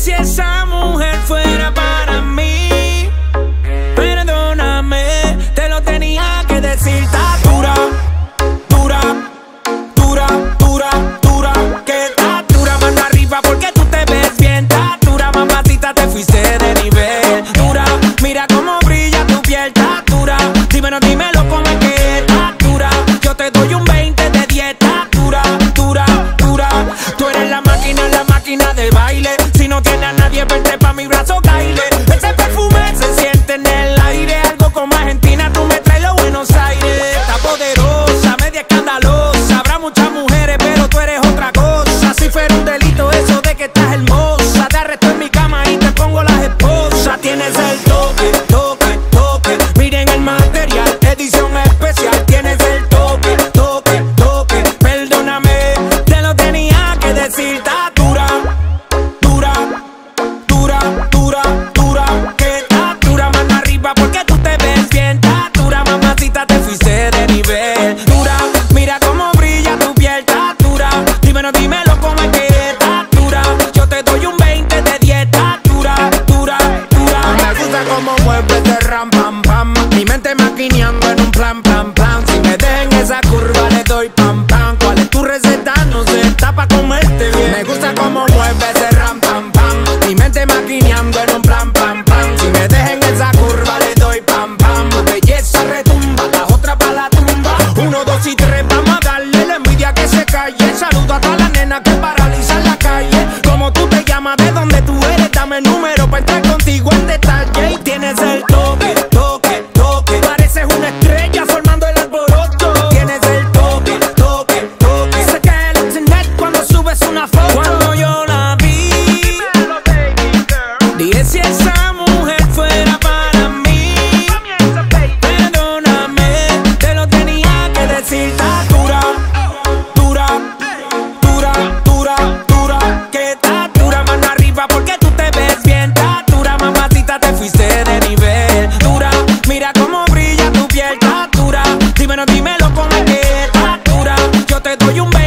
si esa mujer fuera para mí, perdóname, te lo tenía que decir. Está dura, dura, dura, dura, dura, que está dura, mano arriba porque tú te ves bien. Está dura, mamacita, te fuiste de nivel. Dura, mira cómo brilla tu piel. Está dura, dímelo cómo es que está dura. Yo te doy un 20 de 10. Está dura, dura, dura. Tú eres la máquina de baile. Si no tienes a nadie, vente pa' mi brazo, caile. Ese perfume se siente en el aire. Algo como Argentina, tú me traes los Buenos Aires. Está poderosa, media escandalosa. Habrá muchas mujeres, pero tú eres otra cosa. Si fuera un delito eso de que estás hermosa, te arresto en mi cama y te pongo las esposas. Tienes el toque, toque, toque. Miren el material, edición especial. Tienes el toque, toque, toque. Perdóname, te lo tenía que decir. Está dura, dura, dura, dura, dura, que está dura, mano arriba porque tú te ves bien. Está dura, mamacita, te fuiste de nivel. Dura, mira cómo brilla tu piel. Está dura, dímelo cómo es que está dura. Yo te doy un 20 de 10. Está dura, dura, dura. Me gusta cómo mueves de ram, pam, pam. Mi mente maquineando en un plan, plan, plan. Si me dejen esa curva le doy pam, pam. ¿Cuál es tu receta? No sé, está pa' comerte bien. Me gusta cómo mueves de ram, pam, pam. Mi mente maquineando en un plan, pam, pam. Si me dejen esa curva le doy pam, pam. Belleza retumba, la otra pa' la tumba. 1, 2 y 3, vamos a darle la envidia que se calle. Saludo a todas las nenas que paralizan la calle. Como tú te llamas, de dónde tú eres, dame el número pa' entrar contigo en detalle. Y tienes el toque, toque, toque. Pareces una estrella formando el alboroto. Tienes el toque, toque, toque. Se cae el internet cuando subes una foto. Cuando yo la vi, dije si esa mujer fuera para mí, perdóname, te lo tenía que decir. Está dura, dura, dura, dura, dura, que está dura, mano arriba porque tú te ves bien. Está dura, mamacita, te fuiste de nivel. Dura, mira cómo brilla tu piel. Está dura, dímelo cómo es que está dura. Yo te doy un beso.